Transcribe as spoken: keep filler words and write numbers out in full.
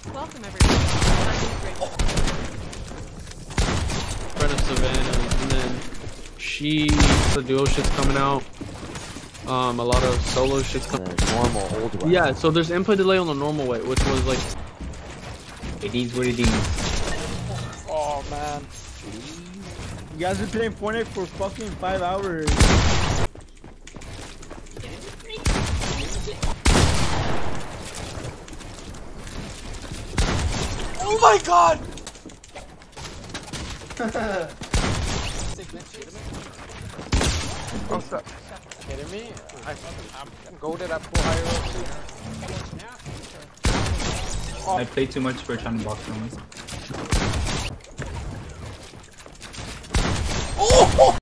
Welcome everyone. Friend of Savannah, and then she, the duo shit's coming out. Um, a lot of solo shit's coming. Normal old way. Yeah, so there's input delay on the normal way, which was like. It is what it is. Oh man. You guys been playing Fortnite for fucking five hours. Oh my god! Oh, stop. Kidding me? I, I'm goaded at full high I play too much for trying to box on myself. Oh!